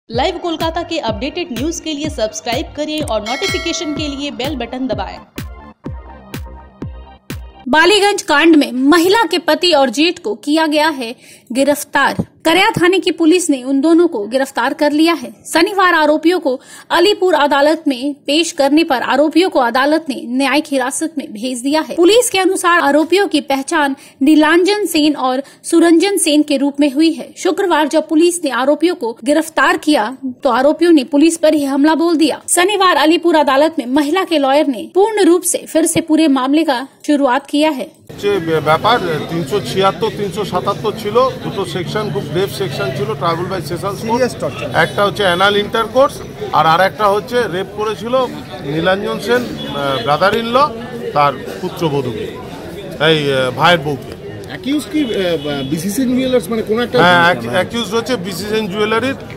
Live Kolkata के updated news के लिए सब्सक्राइब करें और नोटिफिकेशन के लिए बेल बटन दबाएं। बालीगंज कांड में महिला के पति और जेठ को किया गया है गिरफ्तार। करया थाने की पुलिस ने उन दोनों को गिरफ्तार कर लिया है। शनिवार आरोपियों को अलीपुर अदालत में पेश करने पर आरोपियों को अदालत ने न्यायिक हिरासत में भेज दिया है। पुलिस के अनुसार आरोपियों की पहचान नीलांजन सेन और सुरंजन सेन के रूप में हुई है। शुक्रवार जब पुलिस ने आरोपियों को गिरफ्तार किया तो आरोपियों ने पुलिस पर ही हमला बोल दिया। शनिवार अलीपुर अदालत में महिला के लॉयर ने पूर्ण रूप से फिर से पूरे मामले का शुरुआत किया है। ব্যাপার 376 377 ছিল, দুটো সেকশন খুব গ্রেভ সেকশন ছিল ট্রাইব্যুনাল বাই সেশনস কোর্ট। একটা হচ্ছে অ্যানাল ইন্টারকোর্স আর আরেকটা হচ্ছে রেপ করেছিল Nilanjan Sen brother in law তার পুত্রবধূকে, এই ভাইয়ের বউকে। অ্যাকিউজ কি বিসিসিএন জুয়েলার্স মানে কোন একটা? হ্যাঁ, অ্যাকিউজ হচ্ছে বিসিসিএন জুয়েলারির